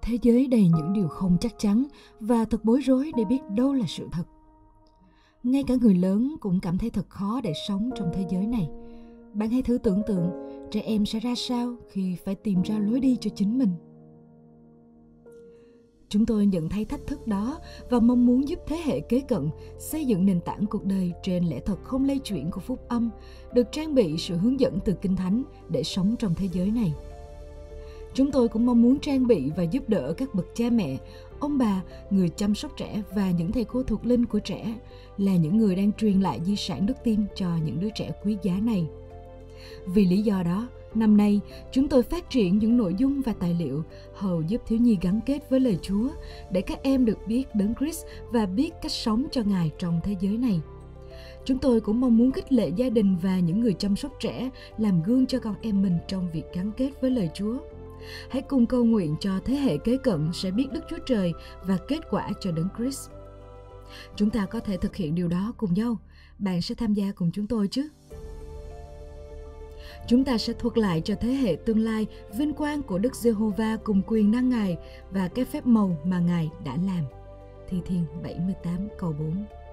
Thế giới đầy những điều không chắc chắn và thật bối rối để biết đâu là sự thật. Ngay cả người lớn cũng cảm thấy thật khó để sống trong thế giới này. Bạn hãy thử tưởng tượng trẻ em sẽ ra sao khi phải tìm ra lối đi cho chính mình. Chúng tôi nhận thấy thách thức đó và mong muốn giúp thế hệ kế cận xây dựng nền tảng cuộc đời trên lẽ thật không lay chuyển của phúc âm, được trang bị sự hướng dẫn từ Kinh Thánh để sống trong thế giới này. Chúng tôi cũng mong muốn trang bị và giúp đỡ các bậc cha mẹ, ông bà, người chăm sóc trẻ và những thầy cô thuộc linh của trẻ, là những người đang truyền lại di sản đức tin cho những đứa trẻ quý giá này. Vì lý do đó, năm nay, chúng tôi phát triển những nội dung và tài liệu hầu giúp thiếu nhi gắn kết với lời Chúa để các em được biết Đấng Christ và biết cách sống cho Ngài trong thế giới này. Chúng tôi cũng mong muốn khích lệ gia đình và những người chăm sóc trẻ làm gương cho con em mình trong việc gắn kết với lời Chúa. Hãy cùng cầu nguyện cho thế hệ kế cận sẽ biết Đức Chúa Trời và kết quả cho Đấng Christ. Chúng ta có thể thực hiện điều đó cùng nhau. Bạn sẽ tham gia cùng chúng tôi chứ? Chúng ta sẽ thuật lại cho thế hệ tương lai vinh quang của Đức Giê-hô-va cùng quyền năng Ngài và các phép màu mà Ngài đã làm. Thi Thiên 78 câu 4.